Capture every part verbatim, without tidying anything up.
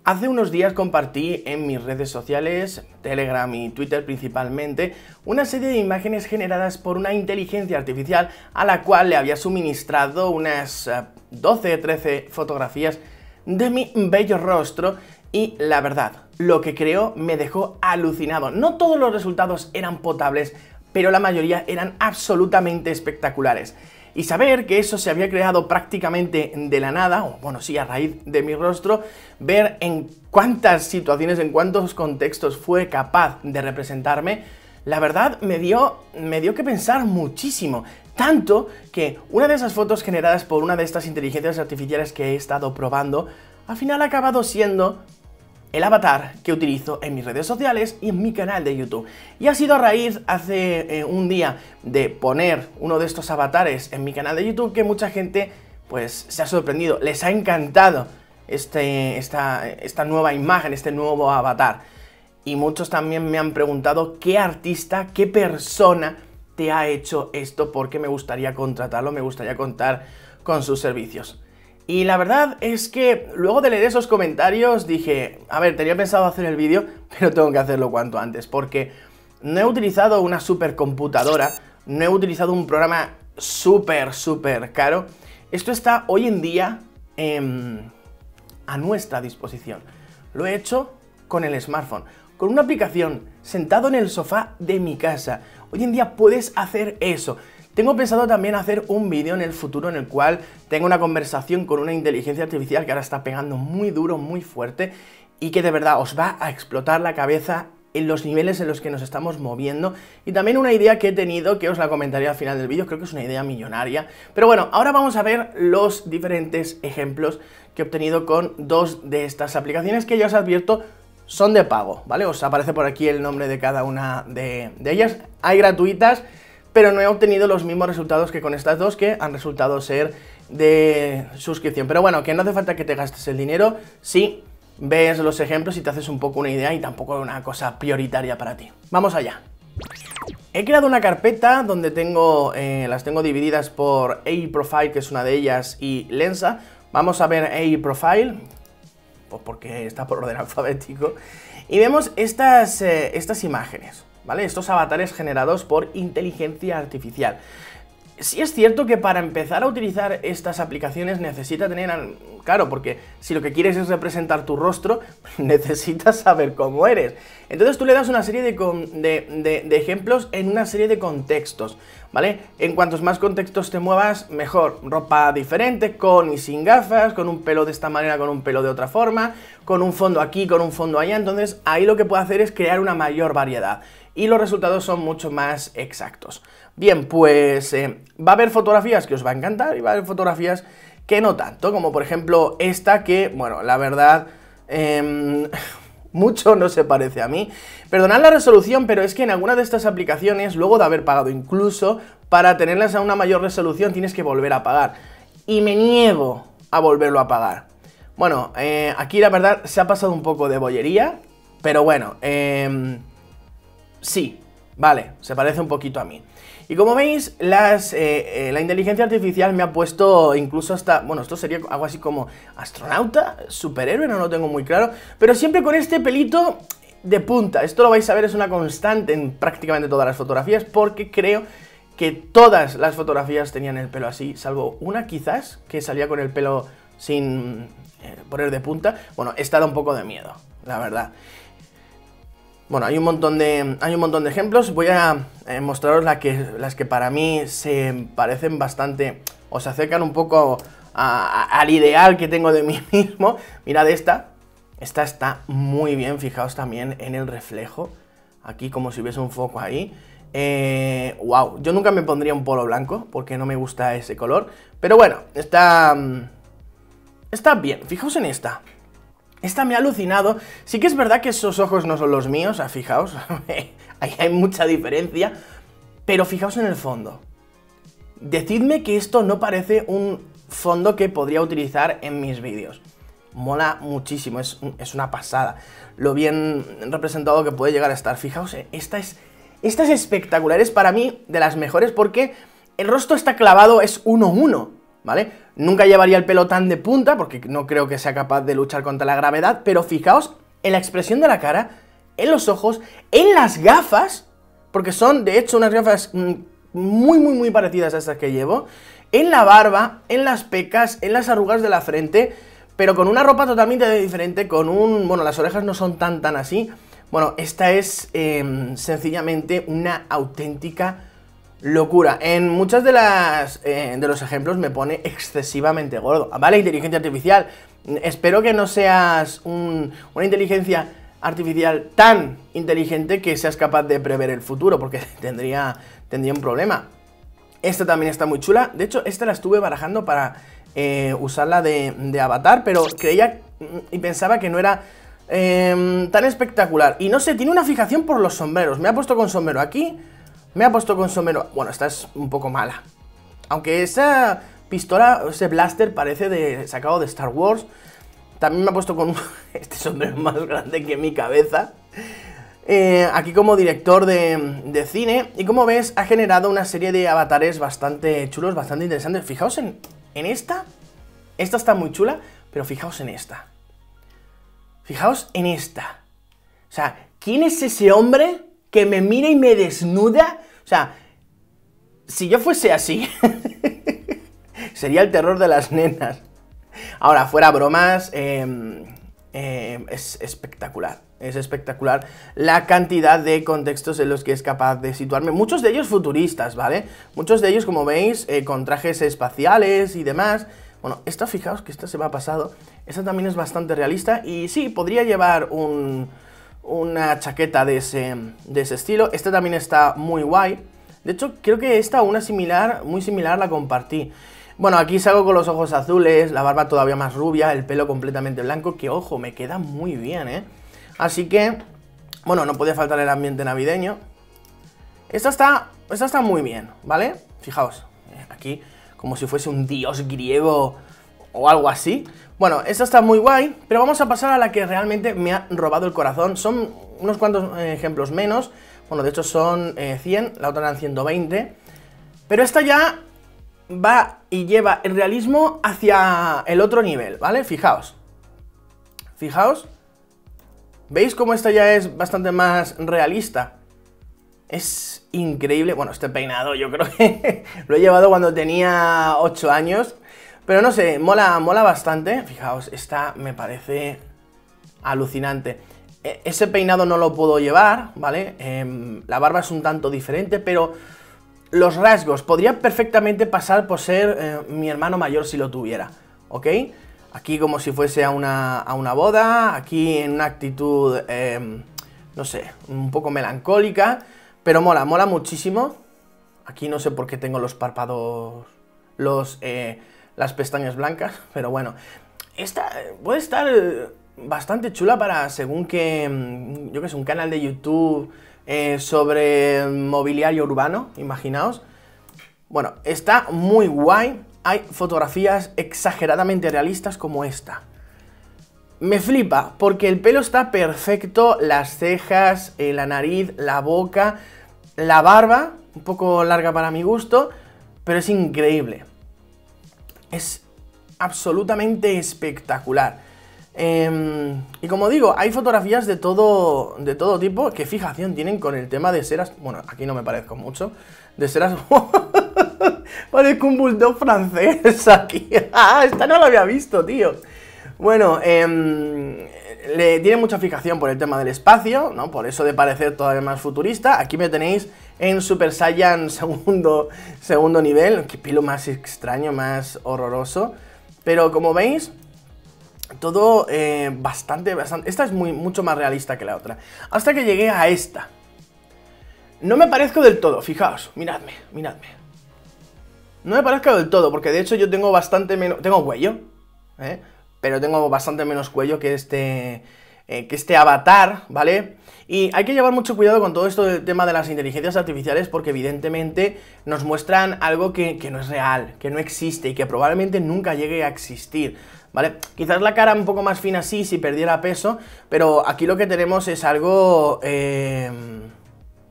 Hace unos días compartí en mis redes sociales, Telegram y Twitter principalmente, una serie de imágenes generadas por una inteligencia artificial a la cual le había suministrado unas doce o trece fotografías de mi bello rostro y la verdad, lo que creó me dejó alucinado. No todos los resultados eran potables, pero la mayoría eran absolutamente espectaculares. Y saber que eso se había creado prácticamente de la nada, o bueno, sí, a raíz de mi rostro, ver en cuántas situaciones, en cuántos contextos fue capaz de representarme, la verdad me dio, me dio que pensar muchísimo. Tanto que una de esas fotos generadas por una de estas inteligencias artificiales que he estado probando, al final ha acabado siendo el avatar que utilizo en mis redes sociales y en mi canal de YouTube. Y ha sido a raíz, hace eh, un día, de poner uno de estos avatares en mi canal de YouTube que mucha gente pues se ha sorprendido, les ha encantado este, esta, esta nueva imagen, este nuevo avatar. Y muchos también me han preguntado qué artista, qué persona te ha hecho esto, porque me gustaría contratarlo, me gustaría contar con sus servicios. Y la verdad es que luego de leer esos comentarios dije, a ver, tenía pensado hacer el vídeo, pero tengo que hacerlo cuanto antes, porque no he utilizado una supercomputadora, no he utilizado un programa súper, súper caro. Esto está hoy en día eh, a nuestra disposición. Lo he hecho con el smartphone, con una aplicación, sentado en el sofá de mi casa. Hoy en día puedes hacer eso. Tengo pensado también hacer un vídeo en el futuro en el cual tenga una conversación con una inteligencia artificial que ahora está pegando muy duro, muy fuerte y que de verdad os va a explotar la cabeza en los niveles en los que nos estamos moviendo. Y también una idea que he tenido, que os la comentaré al final del vídeo, creo que es una idea millonaria. Pero bueno, ahora vamos a ver los diferentes ejemplos que he obtenido con dos de estas aplicaciones que ya os advierto son de pago, ¿vale? Os aparece por aquí el nombre de cada una de, de ellas. Hay gratuitas, pero no he obtenido los mismos resultados que con estas dos, que han resultado ser de suscripción. Pero bueno, que no hace falta que te gastes el dinero si ves los ejemplos y te haces un poco una idea, y tampoco una cosa prioritaria para ti. Vamos allá. He creado una carpeta donde tengo, eh, las tengo divididas por A I Profile, que es una de ellas, y Lensa. Vamos a ver A I Profile, pues porque está por orden alfabético, y vemos estas, eh, estas imágenes, ¿vale? Estos avatares generados por inteligencia artificial. Sí es cierto que para empezar a utilizar estas aplicaciones necesita tener... Claro, porque si lo que quieres es representar tu rostro, necesitas saber cómo eres. Entonces tú le das una serie de, de, de, de ejemplos en una serie de contextos, ¿vale? En cuantos más contextos te muevas, mejor. Ropa diferente, con y sin gafas, con un pelo de esta manera, con un pelo de otra forma, con un fondo aquí, con un fondo allá. Entonces ahí lo que puedo hacer es crear una mayor variedad y los resultados son mucho más exactos. Bien, pues eh, va a haber fotografías que os va a encantar y va a haber fotografías que no tanto, como por ejemplo esta que, bueno, la verdad, eh, mucho no se parece a mí. Perdonad la resolución, pero es que en alguna de estas aplicaciones, luego de haber pagado incluso, para tenerlas a una mayor resolución tienes que volver a pagar. Y me niego a volverlo a pagar. Bueno, eh, aquí la verdad se ha pasado un poco de bollería, pero bueno, eh, sí, vale, se parece un poquito a mí. Y como veis, las, eh, eh, la inteligencia artificial me ha puesto incluso hasta... Bueno, esto sería algo así como astronauta, superhéroe, no lo tengo muy claro, pero siempre con este pelito de punta. Esto lo vais a ver, es una constante en prácticamente todas las fotografías, porque creo que todas las fotografías tenían el pelo así, salvo una quizás, que salía con el pelo sin eh, poner de punta. Bueno, esta da un poco de miedo, la verdad. Bueno, hay un montón de, hay un montón de ejemplos. Voy a eh, mostraros la que, las que para mí se parecen bastante, o se acercan un poco a, a, al ideal que tengo de mí mismo. Mirad esta. Esta está muy bien, fijaos también en el reflejo. Aquí como si hubiese un foco ahí. Eh, wow, yo nunca me pondría un polo blanco porque no me gusta ese color. Pero bueno, está, está bien. Fijaos en esta. Esta me ha alucinado. Sí que es verdad que esos ojos no son los míos, ah, fijaos, ahí hay mucha diferencia, pero fijaos en el fondo. Decidme que esto no parece un fondo que podría utilizar en mis vídeos. Mola muchísimo, es, es una pasada lo bien representado que puede llegar a estar. Fijaos, esta es, esta es espectacular, es para mí de las mejores porque el rostro está clavado, es uno a uno. ¿vale? Nunca llevaría el pelo tan de punta, porque no creo que sea capaz de luchar contra la gravedad, pero fijaos en la expresión de la cara, en los ojos, en las gafas, porque son, de hecho, unas gafas mmm, muy, muy, muy parecidas a estas que llevo, en la barba, en las pecas, en las arrugas de la frente, pero con una ropa totalmente diferente, con un... bueno, las orejas no son tan, tan así. Bueno, esta es eh, sencillamente una auténtica locura. En muchas de las eh, de los ejemplos me pone excesivamente gordo. Vale, inteligencia artificial, espero que no seas un, una inteligencia artificial tan inteligente que seas capaz de prever el futuro, porque tendría, tendría un problema. Esta también está muy chula. De hecho, esta la estuve barajando para eh, usarla de, de avatar, pero creía y pensaba que no era eh, tan espectacular. Y no sé, tiene una fijación por los sombreros. Me ha puesto con sombrero aquí, me ha puesto con sombrero... Bueno, esta es un poco mala. Aunque esa pistola, ese blaster parece de sacado de Star Wars. También me ha puesto con este sombrero más grande que mi cabeza. Eh, aquí como director de, de cine. Y como ves, ha generado una serie de avatares bastante chulos, bastante interesantes. Fijaos en, en esta. Esta está muy chula, pero fijaos en esta. Fijaos en esta. O sea, ¿quién es ese hombre que me mira y me desnuda? O sea, si yo fuese así, sería el terror de las nenas. Ahora, fuera bromas, eh, eh, es espectacular. Es espectacular la cantidad de contextos en los que es capaz de situarme. Muchos de ellos futuristas, ¿vale? Muchos de ellos, como veis, eh, con trajes espaciales y demás. Bueno, esta, fijaos que esta se me ha pasado. Esta también es bastante realista. Y sí, podría llevar un, una chaqueta de ese, de ese estilo. Esta también está muy guay. De hecho, creo que esta, una similar, muy similar, la compartí. Bueno, aquí salgo con los ojos azules, la barba todavía más rubia, el pelo completamente blanco, que ojo, me queda muy bien, ¿eh? Así que, bueno, no puede faltar el ambiente navideño. Esta está, esta está muy bien, ¿vale? Fijaos, aquí como si fuese un dios griego o algo así. Bueno, esta está muy guay, pero vamos a pasar a la que realmente me ha robado el corazón. Son unos cuantos eh, ejemplos menos. Bueno, de hecho son eh, cien, la otra eran ciento veinte. Pero esta ya va y lleva el realismo hacia el otro nivel, ¿vale? Fijaos. Fijaos. ¿Veis cómo esta ya es bastante más realista? Es increíble. Bueno, este peinado yo creo que lo he llevado cuando tenía ocho años. Pero no sé, mola, mola bastante. Fijaos, esta me parece alucinante. E- ese peinado no lo puedo llevar, ¿vale? Eh, la barba es un tanto diferente, pero los rasgos podría perfectamente pasar por ser eh, mi hermano mayor si lo tuviera, ¿ok? Aquí como si fuese a una, a una boda, aquí en una actitud, eh, no sé, un poco melancólica, pero mola, mola muchísimo. Aquí no sé por qué tengo los párpados, los, eh, las pestañas blancas, pero bueno. Esta puede estar bastante chula para según que, yo que sé, un canal de YouTube eh, sobre mobiliario urbano, imaginaos. Bueno, está muy guay. Hay fotografías exageradamente realistas como esta. Me flipa, porque el pelo está perfecto, las cejas, eh, la nariz, la boca, la barba, un poco larga para mi gusto, pero es increíble. Es absolutamente espectacular. Eh, y como digo, hay fotografías de todo, de todo tipo. ¿Qué fijación tienen con el tema de seras? Bueno, aquí no me parezco mucho. De seras... Parezco un bulldog francés aquí. Ah, esta no la había visto, tío. Bueno, eh, le tiene mucha fijación por el tema del espacio, ¿no? Por eso de parecer todavía más futurista. Aquí me tenéis en Super Saiyan segundo, segundo nivel. Qué pelo más extraño, más horroroso. Pero como veis, todo eh, bastante, bastante... Esta es muy, mucho más realista que la otra. Hasta que llegué a esta. No me parezco del todo, fijaos. Miradme, miradme. No me parezco del todo, porque de hecho yo tengo bastante menos... Tengo cuello, ¿eh? Pero tengo bastante menos cuello que este, eh, que este avatar, ¿vale? Y hay que llevar mucho cuidado con todo esto del tema de las inteligencias artificiales, porque evidentemente nos muestran algo que, que no es real, que no existe y que probablemente nunca llegue a existir, ¿vale? Quizás la cara un poco más fina sí, si perdiera peso, pero aquí lo que tenemos es algo eh,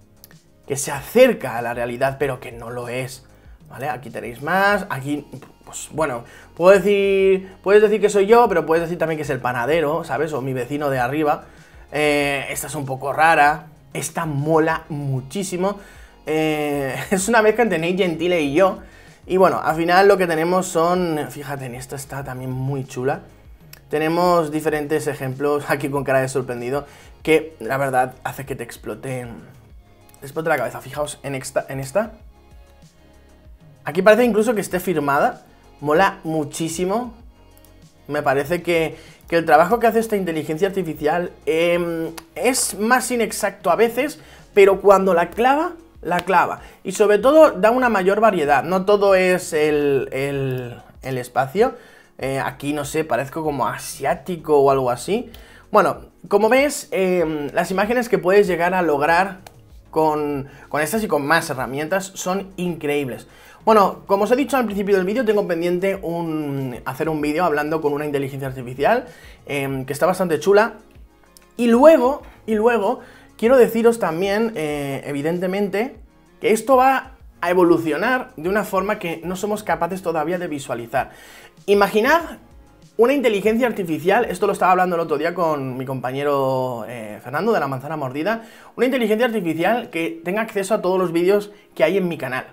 que se acerca a la realidad, pero que no lo es, ¿vale? Aquí tenéis más, aquí... pues bueno, puedo decir, puedes decir que soy yo, pero puedes decir también que es el panadero, ¿sabes? O mi vecino de arriba. Eh, esta es un poco rara, esta mola muchísimo. Eh, es una mezcla entre Nate Gentile y yo. Y bueno, al final lo que tenemos son, fíjate, en esta está también muy chula. Tenemos diferentes ejemplos aquí con cara de sorprendido que la verdad hace que te explote, te explote la cabeza. Fijaos en esta, en esta. Aquí parece incluso que esté firmada. Mola muchísimo. Me parece que, que el trabajo que hace esta inteligencia artificial eh, es más inexacto a veces, pero cuando la clava, la clava. Y sobre todo da una mayor variedad. No todo es el, el, el espacio. Eh, aquí, no sé, parezco como asiático o algo así. Bueno, como ves, eh, las imágenes que puedes llegar a lograr con, con estas y con más herramientas son increíbles. Bueno, como os he dicho al principio del vídeo, tengo pendiente un, hacer un vídeo hablando con una inteligencia artificial eh, que está bastante chula. Y luego, y luego, quiero deciros también, eh, evidentemente, que esto va a evolucionar de una forma que no somos capaces todavía de visualizar. Imaginad una inteligencia artificial, esto lo estaba hablando el otro día con mi compañero eh, Fernando de La Manzana Mordida, una inteligencia artificial que tenga acceso a todos los vídeos que hay en mi canal,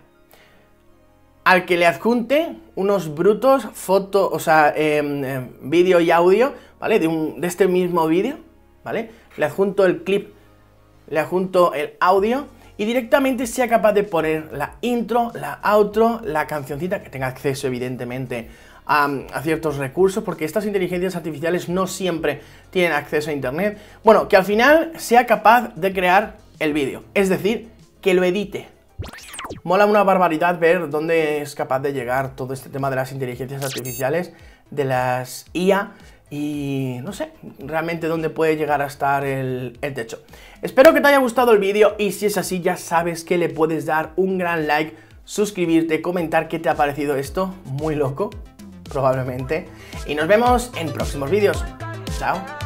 al que le adjunte unos brutos fotos, o sea, eh, eh, vídeo y audio, ¿vale? De, un, de este mismo vídeo, ¿vale? Le adjunto el clip, le adjunto el audio y directamente sea capaz de poner la intro, la outro, la cancioncita, que tenga acceso evidentemente a, a ciertos recursos, porque estas inteligencias artificiales no siempre tienen acceso a internet. Bueno, que al final sea capaz de crear el vídeo, es decir, que lo edite. Mola una barbaridad ver dónde es capaz de llegar todo este tema de las inteligencias artificiales, de las I A, y no sé, realmente dónde puede llegar a estar el, el techo. Espero que te haya gustado el vídeo y si es así ya sabes que le puedes dar un gran like, suscribirte, comentar qué te ha parecido esto, muy loco, probablemente. Y nos vemos en próximos vídeos. Chao.